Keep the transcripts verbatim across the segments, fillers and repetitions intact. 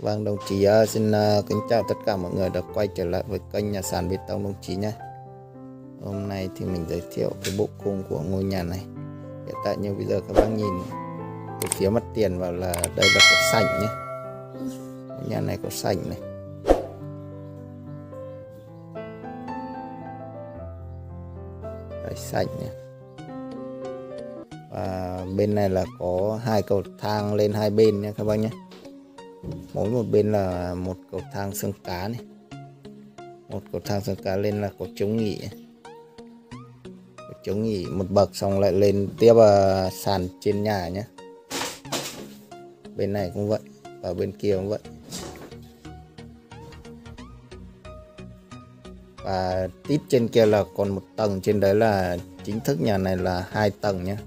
Vâng, đồng chí uh, xin uh, kính chào tất cả mọi người đã quay trở lại với kênh Nhà sàn Bê tông đồng chí nhé. Hôm nay thì mình giới thiệu cái bộ khung của ngôi nhà này. Hiện tại như bây giờ các bác nhìn từ phía mặt tiền vào là đây là có sảnh nhé. Ngôi nhà này có sảnh này. Đây, sảnh nhé. Và bên này là có hai cầu thang lên hai bên nha các bác nhé. Mỗi một bên là một cầu thang xương cá này, một cầu thang xương cá lên là có chống nghỉ, có chống nghỉ một bậc xong lại lên tiếp uh, sàn trên nhà nhé. Bên này cũng vậy và bên kia cũng vậy. Và tít trên kia là còn một tầng, trên đấy là chính thức nhà này là hai tầng nhé.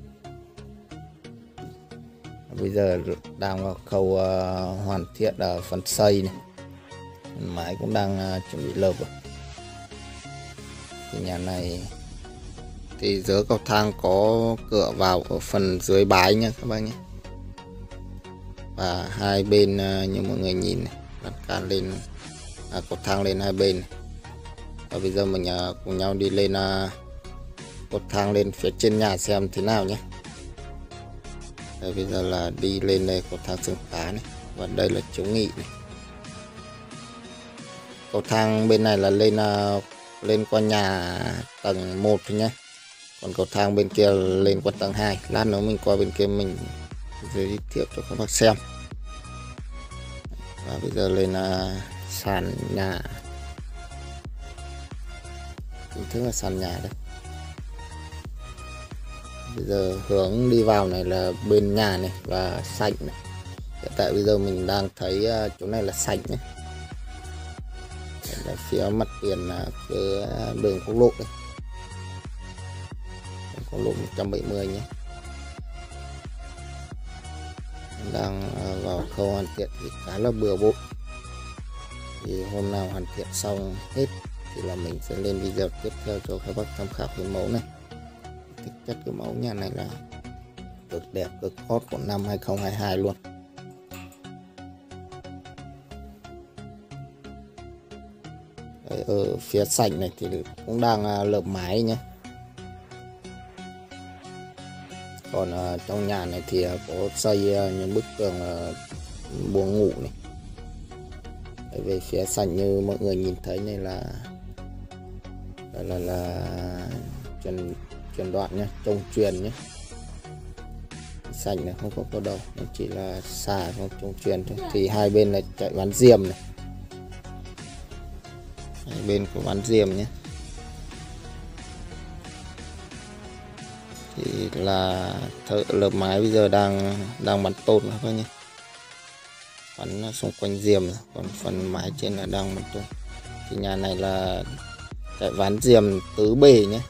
Bây giờ đang vào khâu uh, hoàn thiện ở phần xây này, mái cũng đang uh, chuẩn bị lợp rồi. Thì nhà này thì dưới cầu thang có cửa vào ở phần dưới bái nhé các bác nhé. Và hai bên uh, như mọi người nhìn này, đặt can lên à, cầu thang lên hai bên này. Và bây giờ mình uh, cùng nhau đi lên uh, cầu thang lên phía trên nhà xem thế nào nhé. Đây, bây giờ là đi lên đây cầu thang xương cá này, và đây là chống nghỉ này. Cầu thang bên này là lên uh, lên qua nhà tầng một thôi nhé. Còn cầu thang bên kia lên qua tầng hai. Lát nữa mình qua bên kia mình giới thiệu cho các bác xem. Và bây giờ lên uh, sàn nhà. Chính thức là sàn nhà đây. Bây giờ hướng đi vào này là bên nhà này và sảnh này. Hiện tại bây giờ mình đang thấy uh, chỗ này là sảnh nhé. Là phía mặt tiền là cái đường quốc lộ đây, quốc lộ một trăm bảy mươi nhé. Đang uh, vào khâu hoàn thiện thì khá là bừa bộn. Thì hôm nào hoàn thiện xong hết thì là mình sẽ lên video tiếp theo cho các bác tham khảo cái mẫu này. Thực chất cái mẫu nhà này là cực đẹp, cực hot của năm hai không hai hai luôn. Đấy, ở phía sảnh này thì cũng đang lợp mái nhé. Còn uh, trong nhà này thì uh, có xây uh, những bức tường uh, buồng ngủ này. Đấy, về phía sảnh như mọi người nhìn thấy này là là là, là truyền truyền đoạn nhé, trông truyền nhé. Sảnh này không có có đâu, nó chỉ là xà không trông truyền thôi. Thì hai bên là chạy ván diềm này, hai bên có ván diềm nhé. Thì là thợ lợp mái bây giờ đang đang bắn tôn các bác nhé, bắn xung quanh diềm, còn phần mái trên là đang bắn tôn. Thì nhà này là chạy ván diềm tứ bề nhé.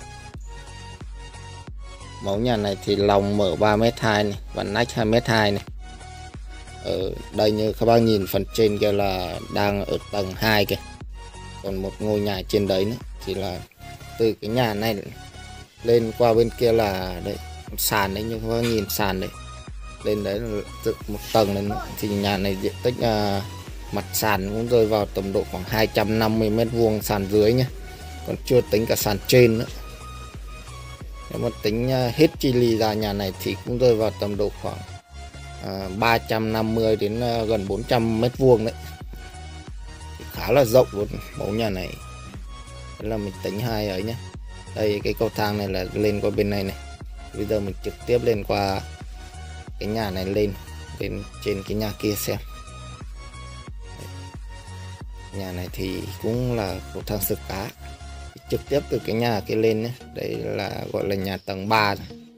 Mẫu nhà này thì lòng mở ba mét hai này và nách hai mét hai này. Ở đây như các bác nhìn phần trên kia là đang ở tầng hai kìa. Còn một ngôi nhà trên đấy nữa thì là từ cái nhà này lên qua bên kia là đấy, sàn đấy, như các bác nhìn sàn đấy. Lên đấy là dựng một tầng lên nữa. Thì nhà này diện tích uh, mặt sàn cũng rơi vào tầm độ khoảng hai trăm năm mươi mét vuông sàn dưới nhé. Còn chưa tính cả sàn trên nữa. Nếu mà tính hết chi lì ra nhà này thì cũng rơi vào tầm độ khoảng à, ba trăm năm mươi đến à, gần bốn trăm mét vuông đấy. Thì khá là rộng luôn mẫu nhà này. Đó là mình tính hai ấy nhé. Đây cái cầu thang này là lên qua bên này này. Bây giờ mình trực tiếp lên qua cái nhà này lên lên trên cái nhà kia xem. Đấy. Nhà này thì cũng là cầu thang xương cá. Trực tiếp từ cái nhà kia lên nhé. Đây là gọi là nhà tầng ba.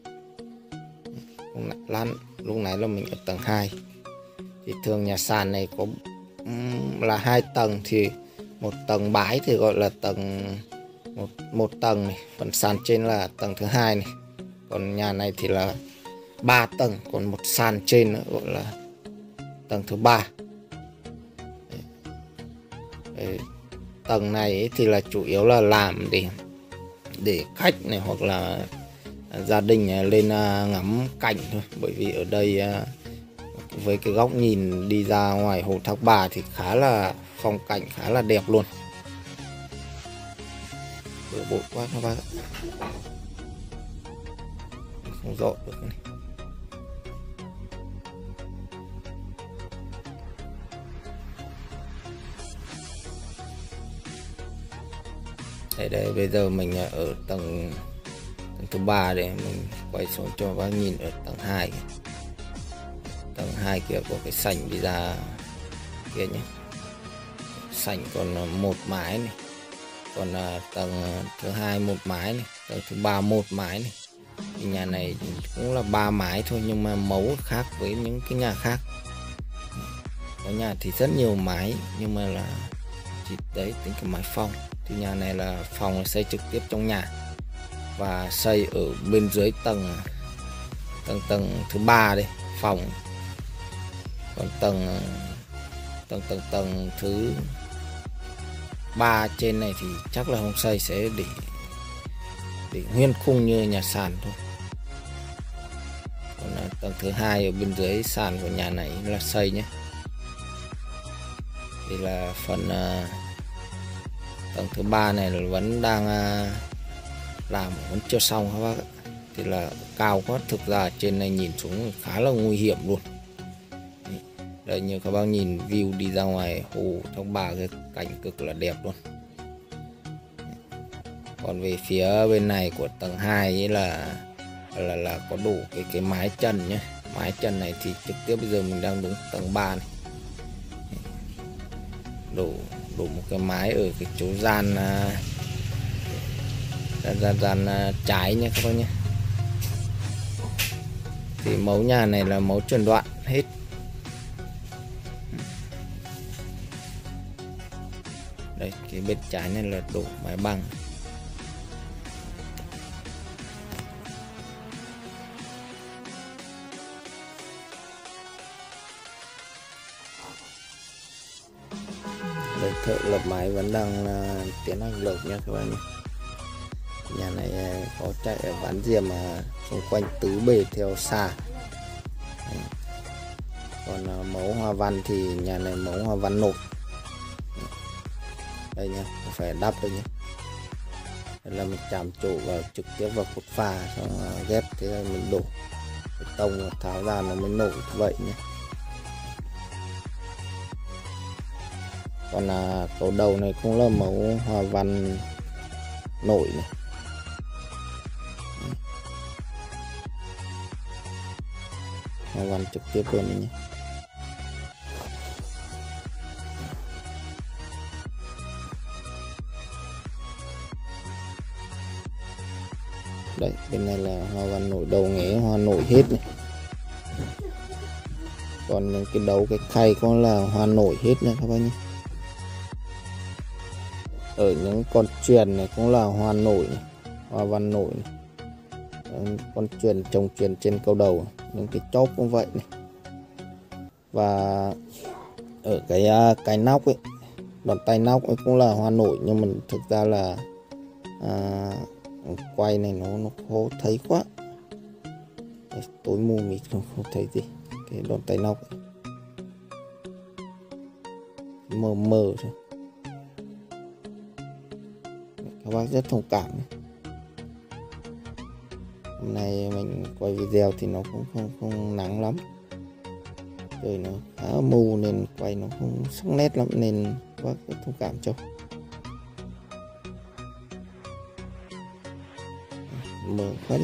Lát lúc nãy là mình ở tầng hai. Thì thường nhà sàn này có um, là hai tầng, thì một tầng bái thì gọi là tầng một, một tầng này, phần sàn trên là tầng thứ hai này. Còn nhà này thì là ba tầng, còn một sàn trên nữa gọi là tầng thứ ba. Đấy. Tầng này thì là chủ yếu là làm để để khách này hoặc là gia đình lên ngắm cảnh thôi. Bởi vì ở đây với cái góc nhìn đi ra ngoài hồ Thác Bà thì khá là phong cảnh khá là đẹp luôn. Bừa bộn quá các bác ạ, không dọn được này. Đây đây, bây giờ mình ở tầng, tầng thứ ba đây, mình quay xuống cho bác nhìn ở tầng hai. Tầng hai kia có cái sảnh đi ra kia nhé. Sảnh còn một mái này, còn tầng thứ hai một mái này, tầng thứ ba một mái này. Thì nhà này cũng là ba mái thôi, nhưng mà mẫu khác với những cái nhà khác. Có nhà thì rất nhiều mái, nhưng mà là chỉ đấy tính cái mái phòng. Thì nhà này là phòng xây trực tiếp trong nhà và xây ở bên dưới tầng tầng tầng thứ ba đây, phòng. Còn tầng tầng tầng tầng thứ ba trên này thì chắc là không xây, sẽ để để nguyên khung như nhà sàn thôi. Còn tầng thứ hai ở bên dưới sàn của nhà này là xây nhé. Thì là phần uh, tầng thứ ba này là vẫn đang uh, làm, vẫn chưa xong các bác ạ. Thì là cao quá, thực ra trên này nhìn xuống khá là nguy hiểm luôn. Đây, như các bác nhìn view đi ra ngoài hồ Thác Bà, cái cảnh cực là đẹp luôn. Còn về phía bên này của tầng hai ấy là là là có đủ cái cái mái trần nhé. Mái trần này thì trực tiếp bây giờ mình đang đứng tầng ba này. Đủ đủ một cái mái ở cái chỗ gian gian gian, gian trái nhé các bác nhé. Thì mẫu nhà này là mẫu trần đoạn hết. Đây, cái bên trái này là đổ mái bằng. Đây, thợ lập mái vẫn đang uh, tiến hành lợp nha các bạn nhé. Nhà này uh, có chạy ở ván diềm mà xung quanh tứ bề theo xa. Đấy. Còn uh, mẫu hoa văn thì nhà này mẫu hoa văn nổi. Đây nha, phải đắp đây nhé. Đây là mình chạm trụ vào trực tiếp vào cột phà, xong uh, ghép thế là mình đổ cái tông tháo ra nó mới nổi vậy nhé. Còn là cầu đầu này cũng là mẫu hoa văn nổi này. Hoa văn trực tiếp luôn này nhé. Đấy, bên này là hoa văn nổi, đầu nghế hoa nổi hết này. Còn những cái đầu cái khay cũng là hoa nổi hết nha các bác nhé. Ở những con chuyền này cũng là hoa nổi này, hoa văn nổi này. Đấy, con chuyền trồng chuyền trên cầu đầu, những cái chóp cũng vậy này. Và ở cái cái nóc ấy, đòn tay nóc ấy cũng là hoa nổi, nhưng mình thực ra là à, quay này nó nó khó thấy quá. Đấy, tối mù mịt không không thấy gì. Cái đòn tay nóc ấy. Mờ mờ thôi. Các bác rất thông cảm. Hôm nay mình quay video thì nó cũng không không nắng lắm, trời nó khá mù nên quay nó không sắc nét lắm, nên các bác rất thông cảm cho. Mở quá đi.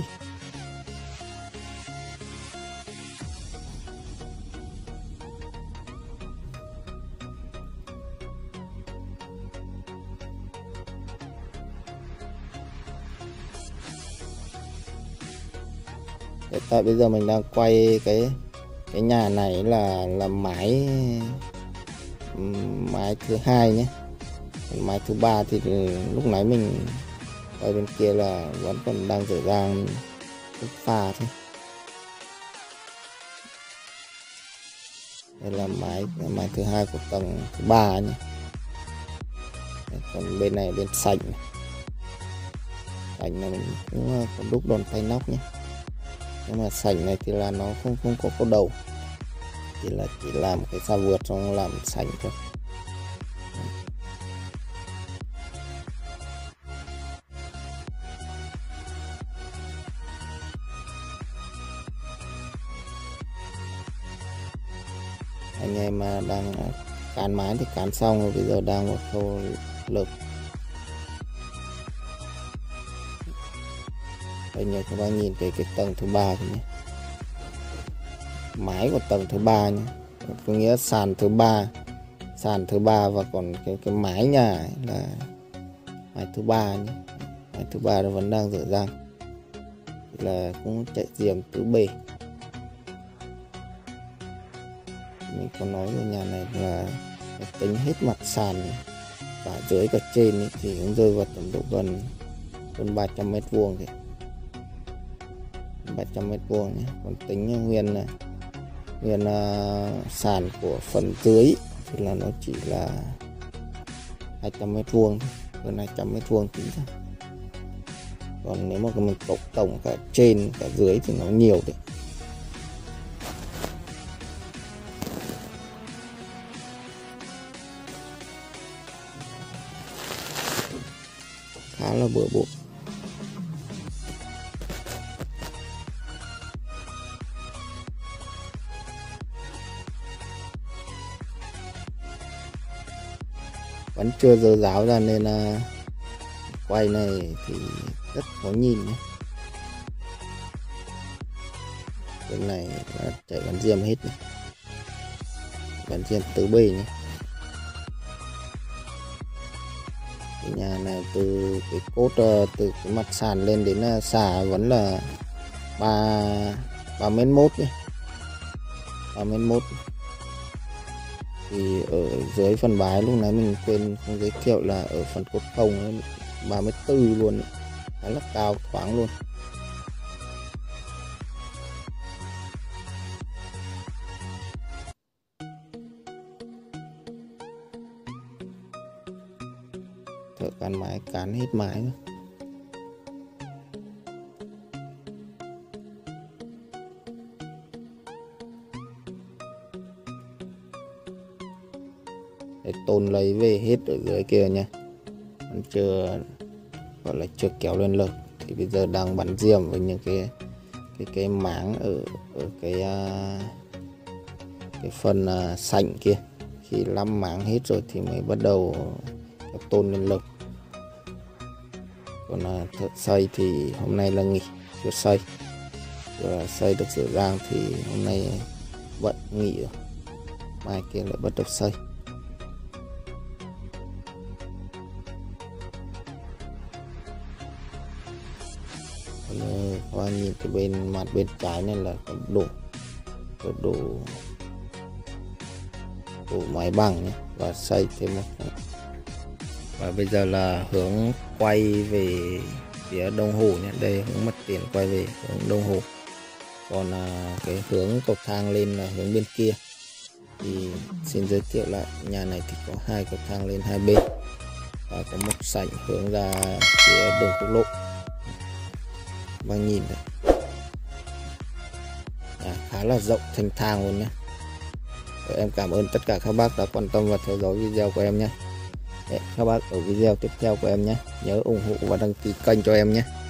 Hiện tại bây giờ mình đang quay cái cái nhà này là là mái mái thứ hai nhé. Mái thứ ba thì lúc nãy mình quay bên kia là vẫn còn đang dở dang pha thôi. Đây là mái mái thứ hai của tầng thứ ba nhé. Còn bên này bên sảnh này. Sảnh này mình cũng có đúc đòn tay nóc nhé. Nhưng mà sảnh này thì là nó không không có có đầu, chỉ là chỉ làm cái xa vượt xong làm sảnh thôi. Anh em mà đang cán mái thì cán xong rồi, bây giờ đang một khâu lợp. Đây như các bạn nhìn cái cái tầng thứ ba nhé, mái của tầng thứ ba nhé, có nghĩa sàn thứ ba, sàn thứ ba và còn cái cái mái nhà ấy là mái thứ ba nhé, mái thứ ba nó vẫn đang dở dang, là cũng chạy diềm tứ bề. Mình có nói về nhà này là tính hết mặt sàn cả dưới cả trên ấy, thì cũng rơi vào tầm độ gần hơn ba trăm mét vuông thì ba trăm mét vuông nhé. Còn tính nguyên là nguyên uh, sàn của phần dưới thì là nó chỉ là hai trăm mét vuông, hơn hai trăm mét vuông tính ra. Còn nếu mà mình cộng tổng cả trên cả dưới thì nó nhiều đấy. Khá là bừa bộn. Vẫn chưa dơ giáo ra nên là quay này thì rất khó nhìn nhé. Bên này là chạy gắn diêm hết này, gắn diêm tứ bề nhé. Cái nhà này từ cái cốt từ cái mặt sàn lên đến xà vẫn là ba ba mét mốt nhé, ba mét mốt. Thì ở dưới phần bái lúc nãy mình quên không giới thiệu là ở phần cốt phồng ba mét tư luôn, khá là cao thoáng luôn. Thợ cán mái cán hết mái nữa. Để tôn lấy về hết ở dưới kia nha, vẫn chưa gọi là chưa kéo lên lợp. Thì bây giờ đang bắn diêm với những cái cái cái máng ở ở cái cái phần sảnh kia. Khi lăm máng hết rồi thì mới bắt đầu tôn lên lợp. Còn thợ xây thì hôm nay là nghỉ chưa xây, rồi xây được dở dang thì hôm nay bận nghỉ rồi, mai kia lại bắt đầu xây. Các bạn nhìn cái bên mặt bên trái này là cái đổ đổ đổ máy bằng nhé, và xây thêm một. Và bây giờ là hướng quay về phía đông hồ nhé, đây hướng mặt tiền quay về hướng đông hồ. Còn à, cái hướng cầu thang lên là hướng bên kia. Thì xin giới thiệu lại, nhà này thì có hai cầu thang lên hai bên và có một sảnh hướng ra phía đường quốc lộ. Bạn nhìn đấy, à, khá là rộng thanh thang luôn nhé. Rồi, em cảm ơn tất cả các bác đã quan tâm và theo dõi video của em nhé. Hẹn các bác ở video tiếp theo của em nhé. Nhớ ủng hộ và đăng ký kênh cho em nhé.